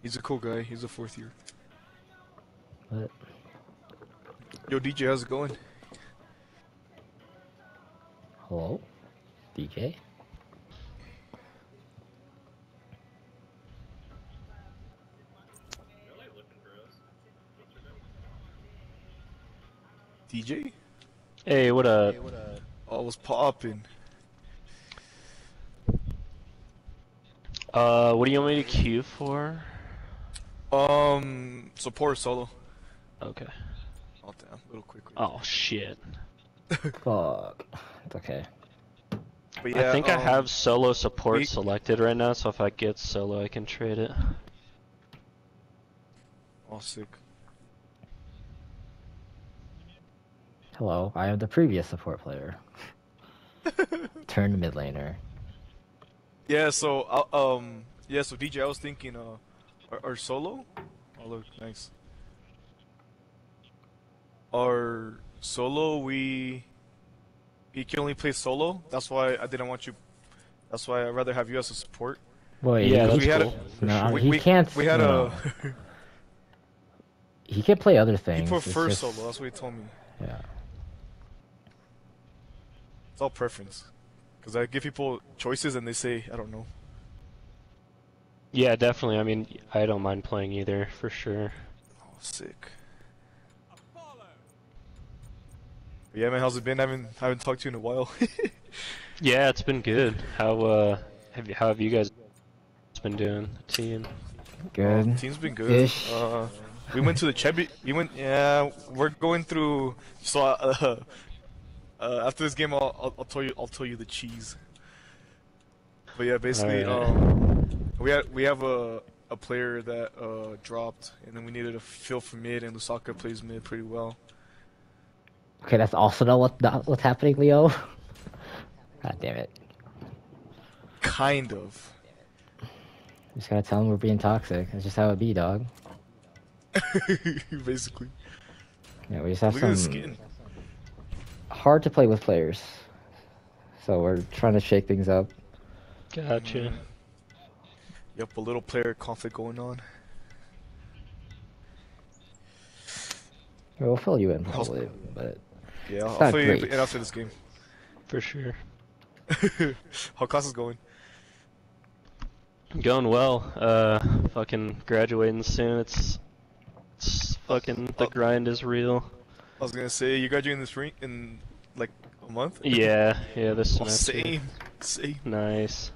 He's a cool guy. He's a fourth year. What? Yo, DJ, how's it going? Hello? DJ? DJ? Hey, what up? Oh, I was popping. What do you want me to queue for? Support solo. Okay. Oh damn, a little quick. Oh shit. Fuck. It's okay. But yeah, I think I have solo support we- selected right now, so if I get solo, I can trade it. Oh, sick. Hello, I am the previous support player. Turned mid laner. Yeah, so so DJ, I was thinking, our solo. Oh look, nice. Our solo, he can only play solo. That's why I didn't want you. That's why I'd rather have you as a support. Wait, Yeah, that's we had cool. a, no, we, he we, can't. we had no. He can play other he things. prefers it's just, solo. That's what he told me. Yeah. It's all preference. Cause I give people choices and they say I don't know. Yeah, definitely. I mean, I don't mind playing either, for sure. Oh, sick. Yeah, man, how's it been? I haven't talked to you in a while. Yeah, it's been good. How have you guys been doing, the team? Good. Team's been good. Ish. We went to the Chebi. Yeah, we're going through. So after this game, I'll tell you the cheese. But yeah, basically, Alright. we have a player that dropped, and then we needed a fill for mid, and Lusaka plays mid pretty well. Okay, that's also not what's happening, Leo. God damn it. Kind of. Just gotta tell him we're being toxic. That's just how it be, dog. Basically. Yeah, we just have Look at the some skin. hard to play with players. So we're trying to shake things up. Gotcha. Yep, a little player conflict going on. We'll fill you in probably, but Yeah, It's I'll not fill you great. in after this game. For sure. How class is going? Going well. Fucking graduating soon. It's fucking, the grind is real. I was gonna say you graduating this ring in like a month. Yeah, this Oh, semester. same. Nice.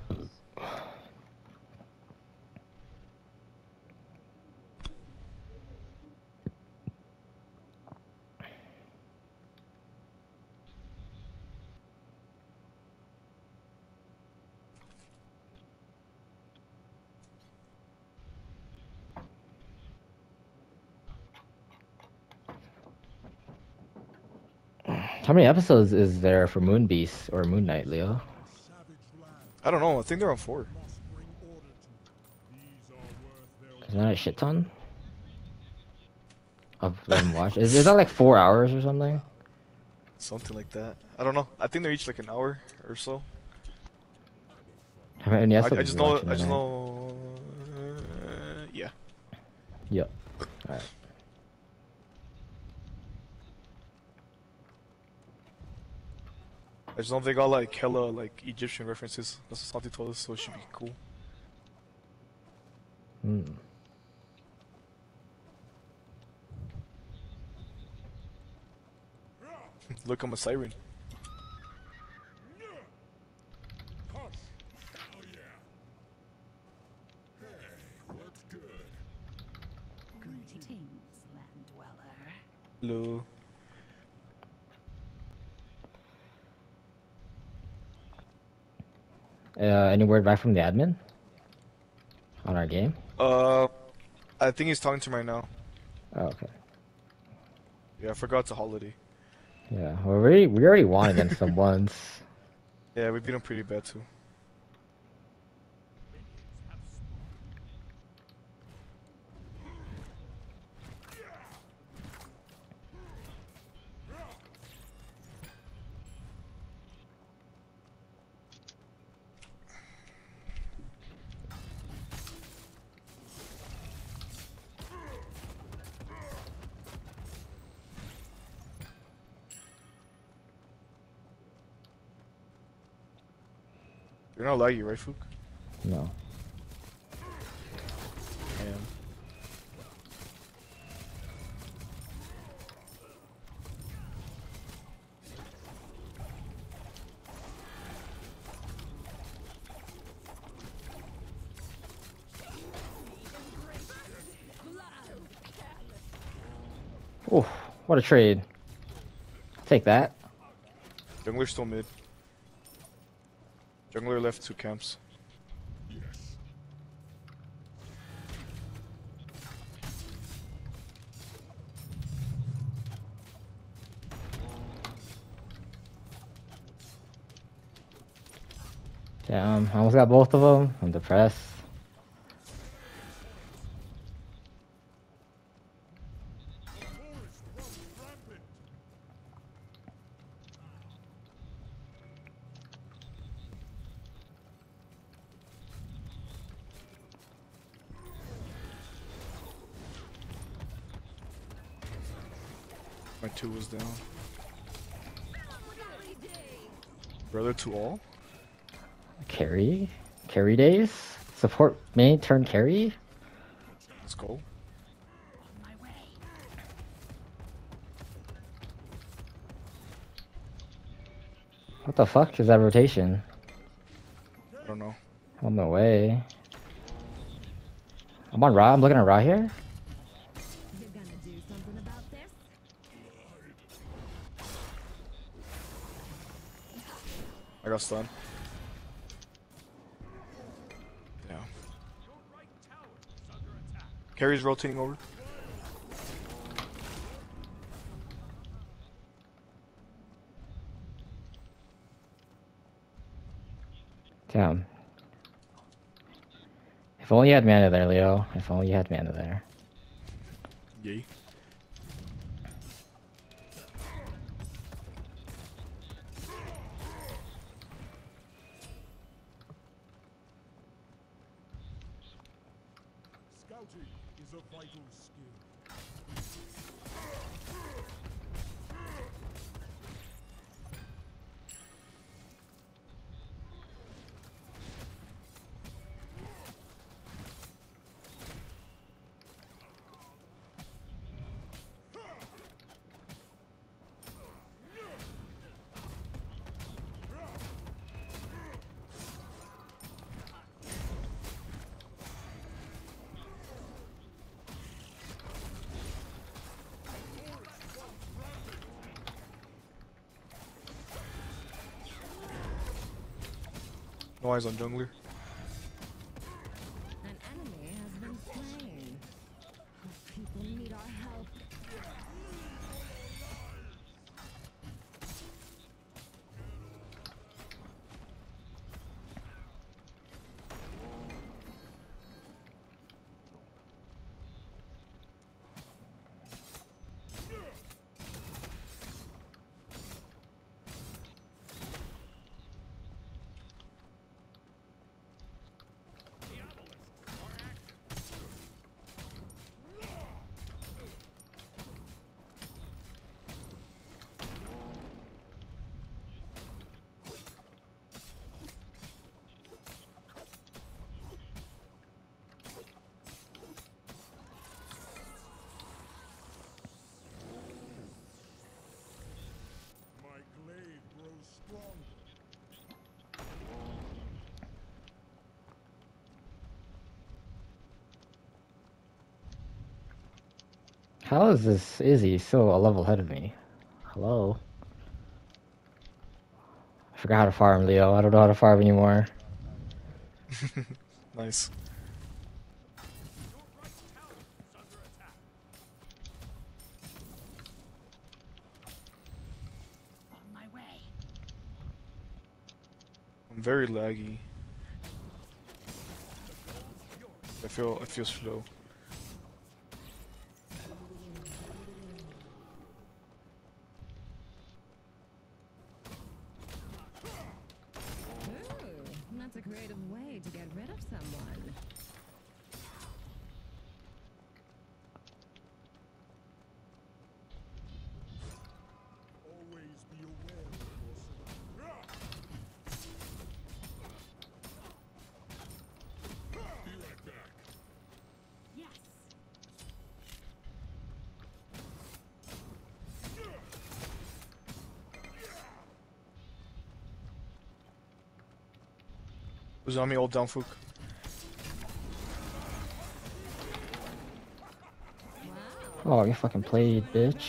how many episodes is there for Moon Beast or Moon Knight, Leo? I don't know. I think they're on 4. Is that a shit ton of them watch? Is that like 4 hours or something? Something like that. I don't know. I think they're each like an hour or so. How many I episodes just are you know. watching I just tonight? know. Yeah. Yep. Alright. I just know they got like hella like Egyptian references. That's what Santi told us, so it should be cool. Hmm. Look, I'm a siren. Greetings, land dweller. Hello. Any word back from the admin on our game? I think he's talking to me right now. Oh, okay. Yeah, I forgot it's a holiday. Yeah, well, we already won against them once. Yeah, we beat him pretty bad too. You're not laggy, right, Fook? No. I am. Oof, what a trade. Take that. Jungler still mid. Jungler left 2 camps. Damn, I almost got both of them. I'm depressed. My 2 was down. Brother to all? Carry? Carry days? Support main turn carry? Let's go. What the fuck is that rotation? I don't know. On my way. I'm on Ra. I'm looking at Ra here. You're gonna do something about this? I got stunned. Yeah. Carrie's rotating over. Damn. If only you had mana there, Leo. If only you had mana there. Yay. Scouting is a vital skill. No eyes on jungler. An enemy has been slain. People need our help. My glaive grows stronger. How is this Izzy still a level ahead of me? Hello? I forgot how to farm, Leo. I don't know how to farm anymore. Nice. On my way. I'm very laggy. I feel slow. Ooh, that's a creative way to get rid of someone. Always be aware of your surroundings. Who's on me? Old down Fook. Oh, you fucking played, bitch.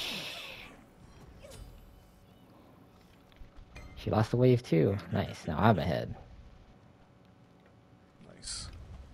She lost the wave too. Nice. Now I'm ahead. Nice.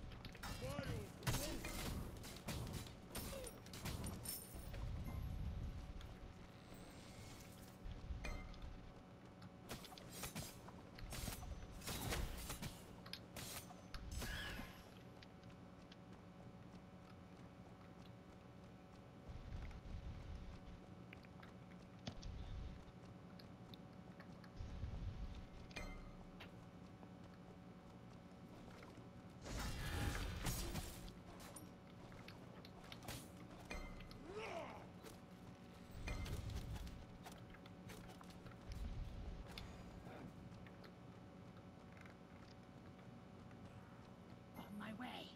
On my way.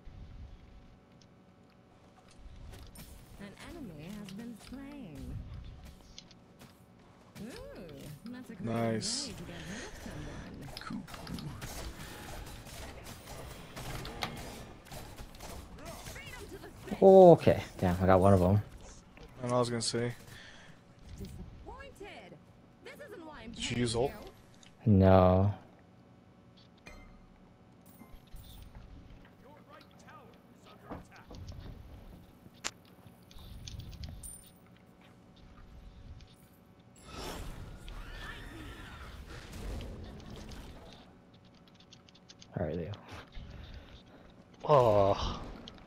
An enemy has been slain. Ooh, that's a great Nice. way to get rid of someone. Okay. Damn, I got one of them. And I was gonna say, Disappointed. This isn't why I'm did you use ult? No. Alright, Leo. Oh.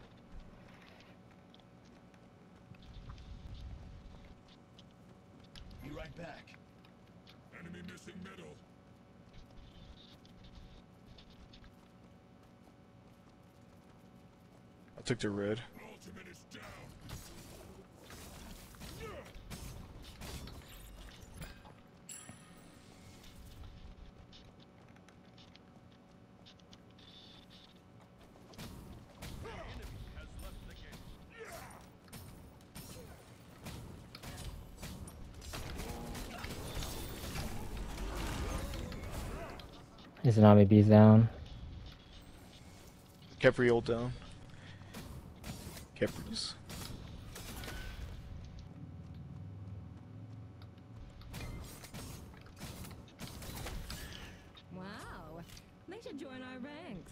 Be right back. Enemy missing middle. I took the red. Ultimate is down. Izanami B's down. Kepri ult down. Kepri's. Wow, they should join our ranks.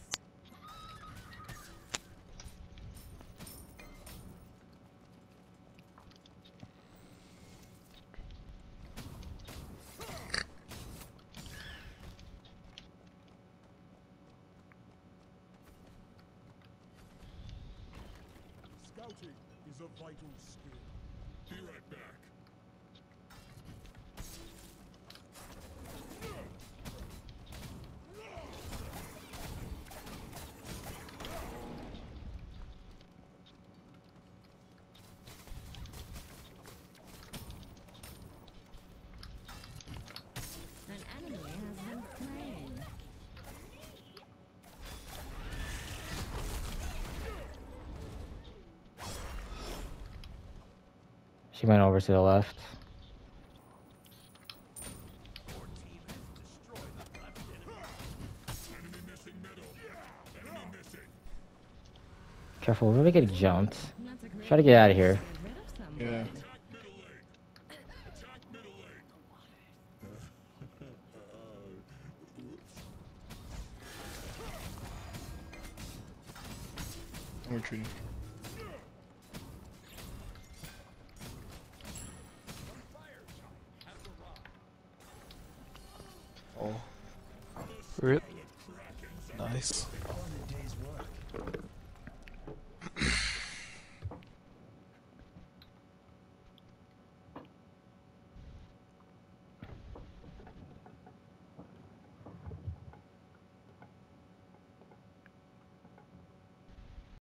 Scouting is a vital skill. Be right back. An enemy has been slain. She went over to the left. Enemy missing middle. Enemy missing. Careful, we're really getting jumped. That's a great Try to get out of way here. to get rid of someone. Yeah. Attack middle lane. Attack middle lane. I'm retreating. Oh, Rip. nice.